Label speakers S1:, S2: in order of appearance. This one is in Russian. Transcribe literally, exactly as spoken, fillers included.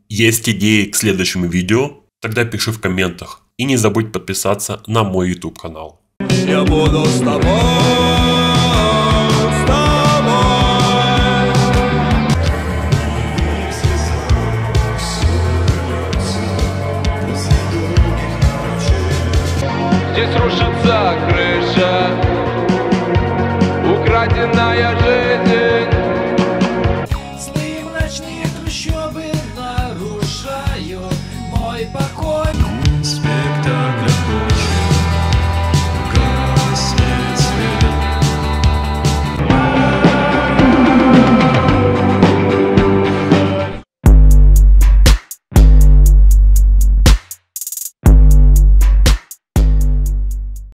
S1: Есть идеи к следующему видео? Тогда пиши в комментах. И не забудь подписаться на мой YouTube канал.
S2: Я буду с тобой.